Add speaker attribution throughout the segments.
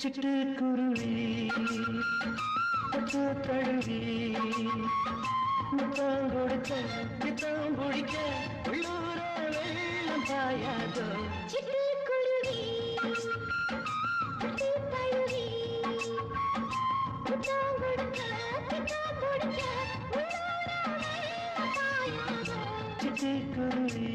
Speaker 1: சிட்டு குருவி தொட்டு தழுவி முத்தம் கொடுக்க பித்தம் பிடிக்க உள்ளூர வெள்ளம் பாயாதோ.
Speaker 2: சிட்டு குருவி தொட்டு தழுவி முத்தம் கொடுக்க பித்தம் பிடிக்க உள்ளூர வெள்ளம் பாயாதோ.
Speaker 1: சிட்டு குருவி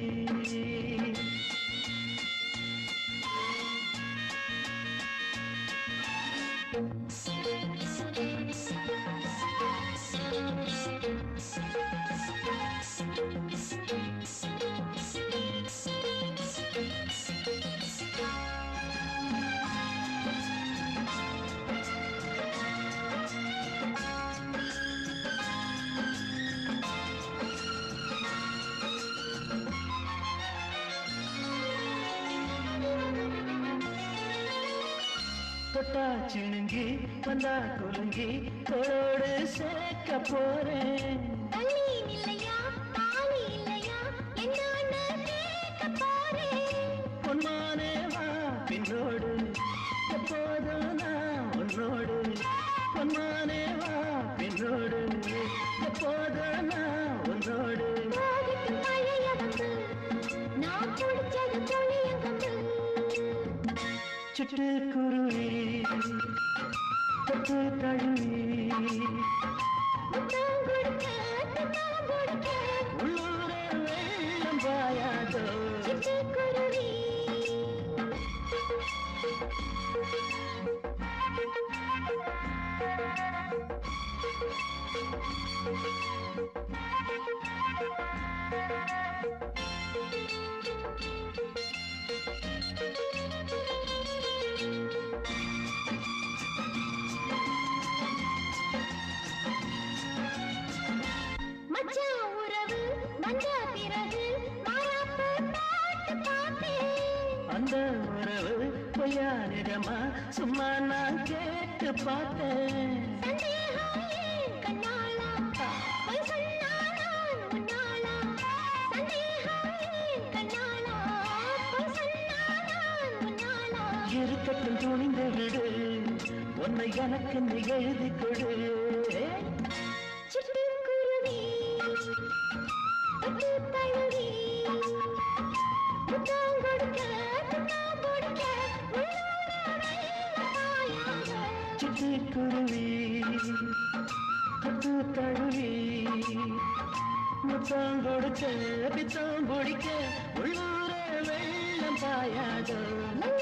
Speaker 1: தொட்டா சிணுங்கி வந்தா குலுங்கி தோளோடு சேர்க்க போறேன்.
Speaker 2: தள்ளி இல்லையா தாலி இல்லையா என்னன்னு கேட்க போறேன்.
Speaker 1: பொன்மானே வா பின்னோடு எப்போதும் நான் உன்னோடு. பொன்மானே வா பின்னோடு எப்போதும் நான் உன்னோடு.
Speaker 2: பழைய வந்து நான் குடிச்சது தொழியங்கந்து.
Speaker 1: சிட்டு குருவி தொட்டு தழுவி
Speaker 2: முத்தம் கொடுக்க பித்தம் பிடிக்க
Speaker 1: உள்ளூர வெள்ளம் பாயாதோ.
Speaker 2: சிட்டு குருவி மச்சான் உறவு வந்த பிறகு மாறாப்பு பாட்டு பார்த்தேன்.
Speaker 1: அந்த உறவு பொய்யானிடமா சும்மா நான் கேட்டு பார்த்தேன்.
Speaker 2: சந்தேகம் ஏன் கண்ணாளா பொய் சொன்னான் முன்னாளா. சந்தேகம் ஏன் கண்ணாளா பொய் சொன்னான் முன்னாளா.
Speaker 1: இருக்கட்டும் துணிந்து விடு உன்னை எனக்கு நீ எழுதி கொடு.
Speaker 2: சிட்டு குருவி தொட்டு தழுவி முத்தம் கொடுக்க பித்தம் பிடிக்க உள்ளூர வெள்ளம் பாயாதோ.
Speaker 1: சிட்டு குருவி தொட்டு தழுவி முத்தம் கொடுக்க பித்தம் பிடிக்க உள்ளூர வெள்ளம் பாயாதோ.